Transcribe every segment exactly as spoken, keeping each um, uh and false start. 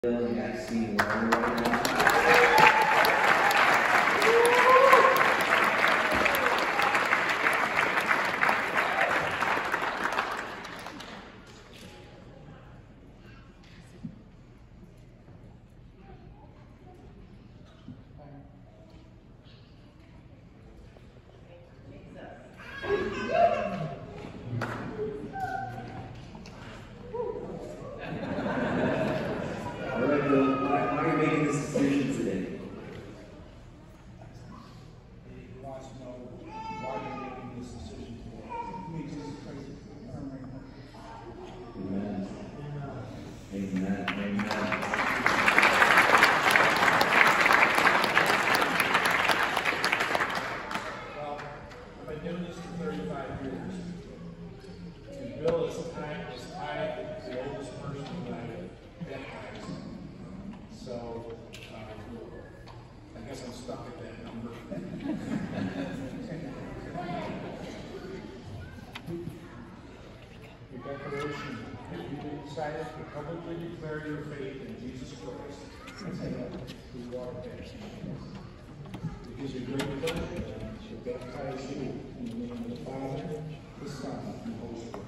vaccine right now. Decided to publicly declare your faith in Jesus Christ who water baptism. It gives me great pleasure to baptize you in the name of the Father, the Son, and the Holy Spirit.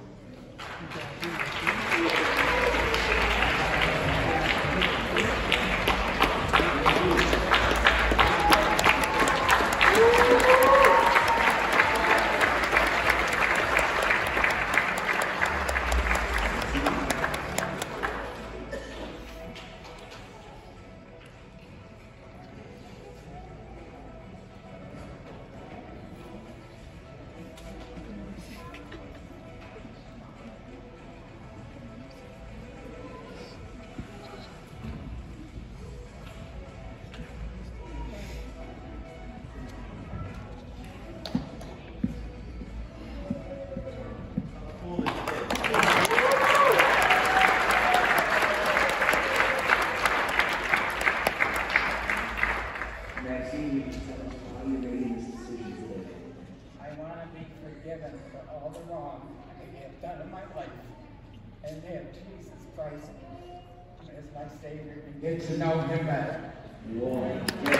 Get to know him better. Lord.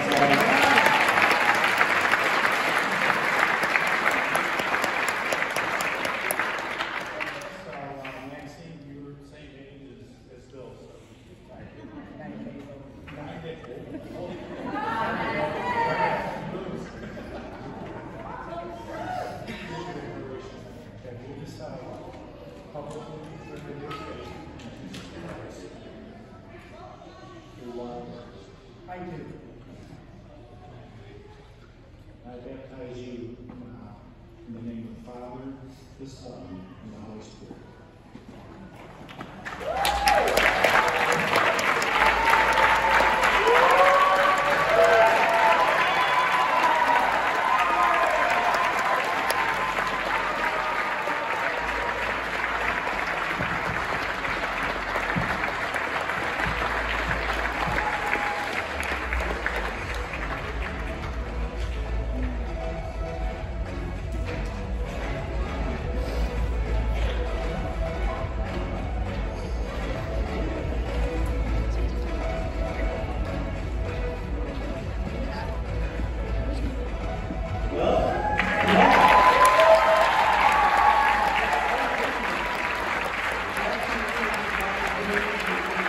I do. I baptize you now in the name of the Father, the Son, and the Holy Spirit.